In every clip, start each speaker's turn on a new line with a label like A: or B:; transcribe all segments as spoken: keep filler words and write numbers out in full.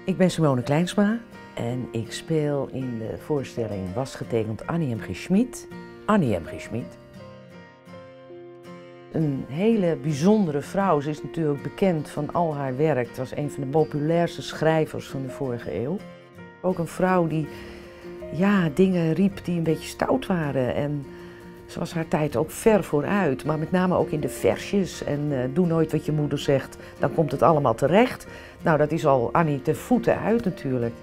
A: Ik ben Simone Kleinsma en ik speel in de voorstelling Was getekend Annie M. G. Schmid, Annie M. G. Schmid. Een hele bijzondere vrouw. Ze is natuurlijk bekend van al haar werk. Het was een van de populairste schrijvers van de vorige eeuw. Ook een vrouw die ja, dingen riep die een beetje stout waren. En ze was haar tijd ook ver vooruit, maar met name ook in de versjes. En uh, doe nooit wat je moeder zegt, dan komt het allemaal terecht. Nou, dat is al Annie ten voeten uit natuurlijk.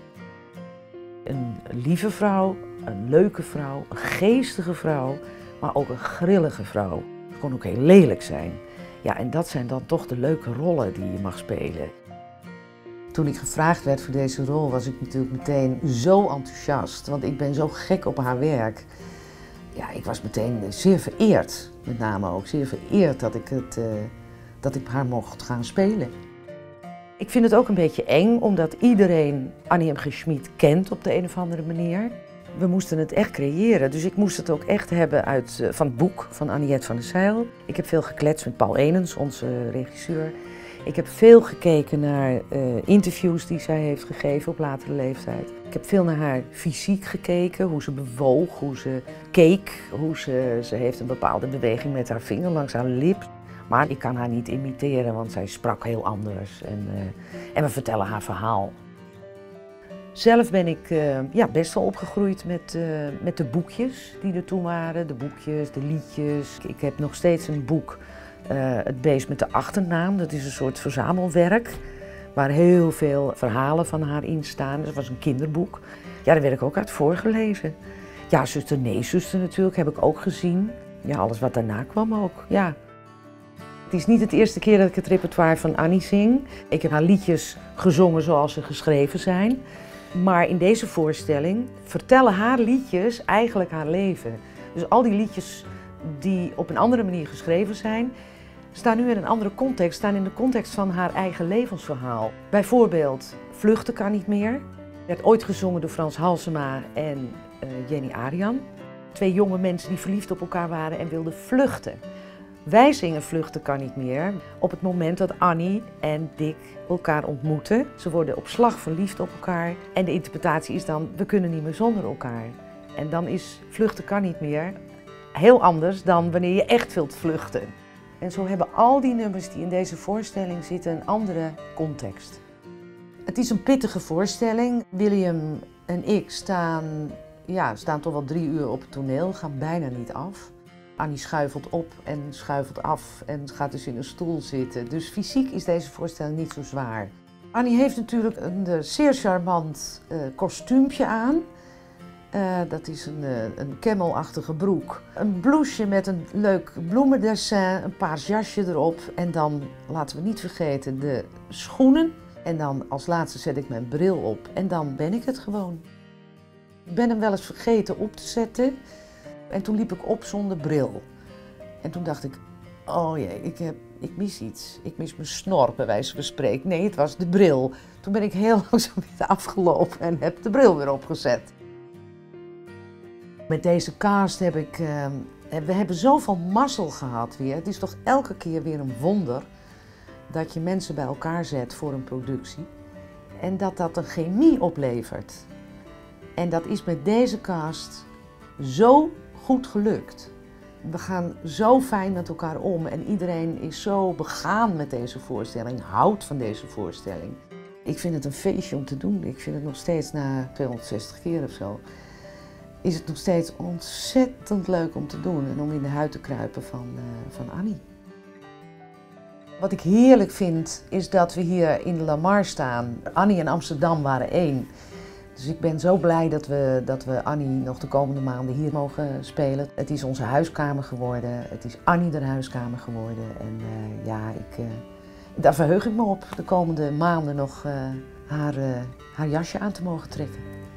A: Een lieve vrouw, een leuke vrouw, een geestige vrouw, maar ook een grillige vrouw. Ze kon ook heel lelijk zijn. Ja, en dat zijn dan toch de leuke rollen die je mag spelen. Toen ik gevraagd werd voor deze rol was ik natuurlijk meteen zo enthousiast, want ik ben zo gek op haar werk. Ja, ik was meteen zeer vereerd, met name ook zeer vereerd dat ik, het, uh, dat ik haar mocht gaan spelen. Ik vind het ook een beetje eng, omdat iedereen Annie M. G. Schmid kent op de een of andere manier. We moesten het echt creëren, dus ik moest het ook echt hebben uit, uh, van het boek van Aniette van der Zijl. Ik heb veel gekletst met Paul Enens, onze regisseur. Ik heb veel gekeken naar uh, interviews die zij heeft gegeven op latere leeftijd. Ik heb veel naar haar fysiek gekeken, hoe ze bewoog, hoe ze keek, hoe ze, ze heeft een bepaalde beweging met haar vinger langs haar lip. Maar ik kan haar niet imiteren, want zij sprak heel anders en, uh, en we vertellen haar verhaal. Zelf ben ik uh, ja, best wel opgegroeid met, uh, met de boekjes die er toen waren, de boekjes, de liedjes. Ik heb nog steeds een boek. Uh, het beest met de achternaam, dat is een soort verzamelwerk waar heel veel verhalen van haar in staan. Dus dat was een kinderboek. Ja, daar werd ik ook uit voorgelezen. Ja, Zuster Nee, Zuster natuurlijk, heb ik ook gezien. Ja, alles wat daarna kwam ook, ja. Het is niet het eerste keer dat ik het repertoire van Annie zing. Ik heb haar liedjes gezongen zoals ze geschreven zijn. Maar in deze voorstelling vertellen haar liedjes eigenlijk haar leven. Dus al die liedjes die op een andere manier geschreven zijn, staan nu in een andere context, staan in de context van haar eigen levensverhaal. Bijvoorbeeld Vluchten kan niet meer, werd ooit gezongen door Frans Halsema en uh, Jenny Arian. Twee jonge mensen die verliefd op elkaar waren en wilden vluchten. Wij zingen Vluchten kan niet meer op het moment dat Annie en Dick elkaar ontmoeten. Ze worden op slag verliefd op elkaar en de interpretatie is dan, we kunnen niet meer zonder elkaar. En dan is Vluchten kan niet meer heel anders dan wanneer je echt wilt vluchten. En zo hebben al die nummers die in deze voorstelling zitten een andere context. Het is een pittige voorstelling. William en ik staan, ja, staan toch wel drie uur op het toneel, gaan bijna niet af. Annie schuifelt op en schuifelt af en gaat dus in een stoel zitten. Dus fysiek is deze voorstelling niet zo zwaar. Annie heeft natuurlijk een uh, zeer charmant uh, kostuumpje aan. Uh, dat is een, uh, een camelachtige broek. Een blouseje met een leuk bloemendessin, een paars jasje erop. En dan, laten we niet vergeten, de schoenen. En dan als laatste zet ik mijn bril op en dan ben ik het gewoon. Ik ben hem wel eens vergeten op te zetten. En toen liep ik op zonder bril. En toen dacht ik, oh jee, ik, heb, ik mis iets. Ik mis mijn snor, bij wijze van spreken. Nee, het was de bril. Toen ben ik heel langzaam weer afgelopen en heb de bril weer opgezet. Met deze cast heb ik, uh, we hebben zoveel mazzel gehad weer. Het is toch elke keer weer een wonder dat je mensen bij elkaar zet voor een productie. En dat dat een chemie oplevert. En dat is met deze cast zo goed gelukt. We gaan zo fijn met elkaar om en iedereen is zo begaan met deze voorstelling, houdt van deze voorstelling. Ik vind het een feestje om te doen. Ik vind het nog steeds na tweehonderdzestig keer of zo. Is het nog steeds ontzettend leuk om te doen en om in de huid te kruipen van, uh, van Annie. Wat ik heerlijk vind is dat we hier in de Lamar staan. Annie en Amsterdam waren één. Dus ik ben zo blij dat we, dat we Annie nog de komende maanden hier mogen spelen. Het is onze huiskamer geworden, het is Annie de huiskamer geworden. En uh, ja, ik, uh, daar verheug ik me op de komende maanden nog uh, haar, uh, haar jasje aan te mogen trekken.